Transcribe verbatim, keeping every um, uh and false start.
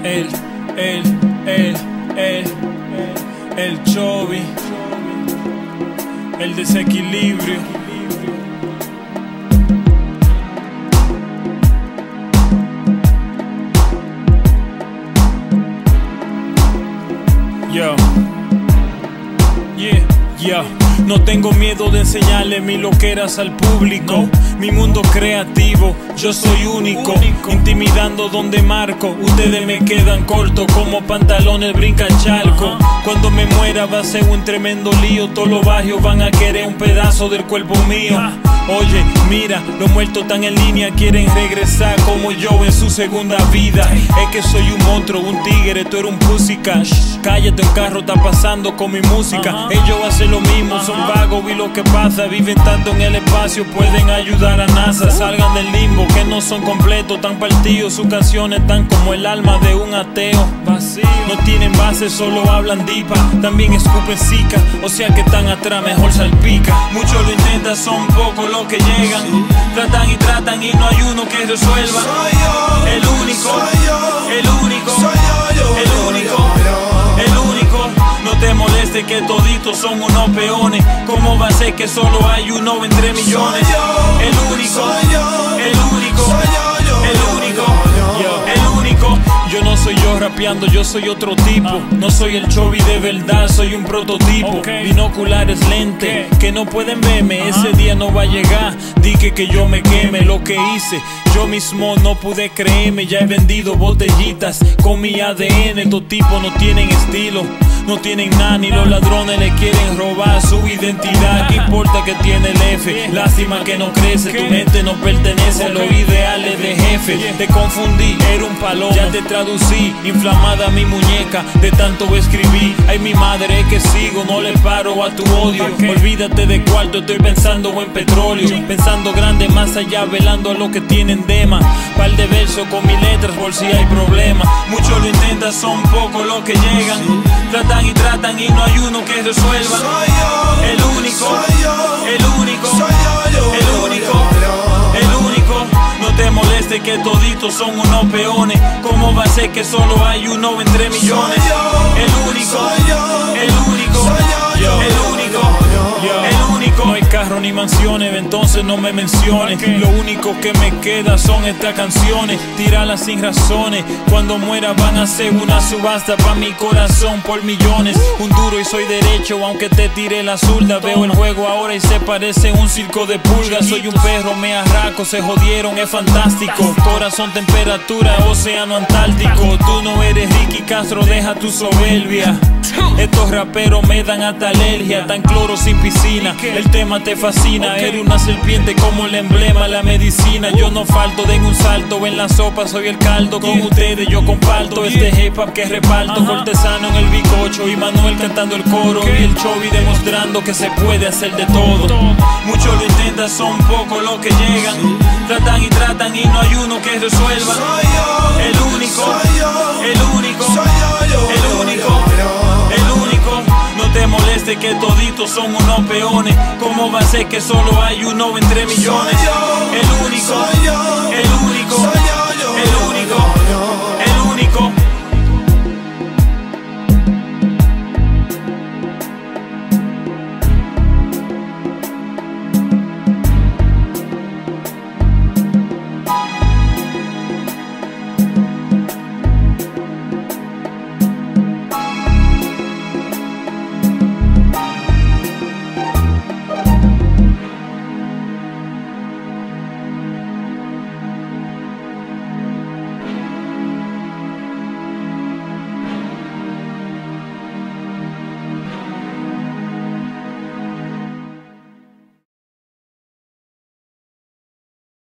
El, el, el, el, el Chovy, el desequilibrio. Yo, yeah, yeah. No tengo miedo de enseñarle mis loqueras al público. No. Mi mundo creativo, yo soy único, único. Intimidando donde marco. Ustedes me quedan cortos como pantalones brinca charco. Ajá. Cuando me muera va a ser un tremendo lío. Todos los barrios van a querer un pedazo del cuerpo mío. Ah. Oye, mira, los muertos están en línea, quieren regresar como yo en su segunda vida. Es que soy un monstruo, un tigre, tú eres un pussycat. Cállate, un carro está pasando con mi música. Ajá. Ellos hacen lo mismo, son vagos y lo que pasa. Viven tanto en el espacio, pueden ayudar a NASA. Salgan del limbo, que no son completos, tan partidos. Sus canciones tan como el alma de un ateo. Vacío. No tienen base, solo hablan dipa. También escupen zika, o sea que están atrás, mejor salpica. Muchos lo intentan, son pocos los que llegan. Tratan y tratan y no hay uno que resuelva. Soy yo, el único, soy yo, el único, soy yo, yo, el yo, único, yo, yo. el único. No te moleste que toditos son unos peones. ¿Cómo va a ser que solo hay uno entre millones? Soy yo, el único, soy yo, el único, soy yo, yo, el yo, único, yo, yo. el único. Yo no soy yo rapeando, yo soy otro tipo. No soy el Chovy de verdad, soy un prototipo. Okay. Binoculares, lente, que no pueden verme. Ese día no va a llegar, dije que yo me queme. Lo que hice, yo mismo no pude creerme. Ya he vendido botellitas con mi A D N. Estos tipos no tienen estilo, no tienen nada, ni los ladrones le quieren robar su identidad. ¿Qué importa que tiene el F? Lástima que no crece, tu mente no pertenece a los ideales de jefe. Te confundí, era un palomo, ya te traducí, inflamada mi muñeca, de tanto escribí. Ay, mi madre, es que sigo, no le paro a tu odio. Olvídate de cuarto, estoy pensando en petróleo. Pensando grande, más allá, velando a lo que tienen dema. Par de versos con mis letras por si hay problema. Muchos lo intentan, son pocos los que llegan. Tratan y tratan y no hay uno que resuelva. Soy yo, el único, soy yo, el único, soy yo, yo, el yo, único, yo, yo. el único. No te moleste que toditos son unos peones. ¿Cómo va a ser que solo hay uno entre millones? Soy yo, el único, soy yo, el único, soy yo, yo, el único, yo, yo. el único. No hay carro ni mansiones, entonces no me menciones. Okay. Lo único que me queda son estas canciones. Tírala sin razones. Cuando muera van a hacer una subasta pa' mi corazón por millones. Un duro y soy derecho, aunque te tire la zurda. Veo el juego ahora y se parece un circo de pulgas. Soy un perro, me arraco, se jodieron, es fantástico. Corazón, temperatura, océano antártico. Tú no eres Ricky Castro, deja tu soberbia. Estos raperos me dan hasta alergia, tan cloro sin piscina. El tema te fascina, okay. Eres una serpiente como el emblema, la medicina. Yo no falto, den un salto, en la sopa soy el caldo. Con yeah. ustedes yo comparto yeah. este hip hop que reparto. Uh-huh. Cortesano en el bicocho y Manuel cantando el coro, okay. Y el Chovy demostrando que se puede hacer de todo. Muchos lo intentan, son pocos los que llegan. Tratan y tratan y no hay uno que resuelva. Soy yo, el único, soy yo, el único, soy yo, yo, el único, yo, yo. el único. No te moleste que toditos son unos peones. ¿Cómo va a ser que solo hay uno entre millones? Soy yo, el único, soy yo, el único, soy yo, yo, el único. yo, yo.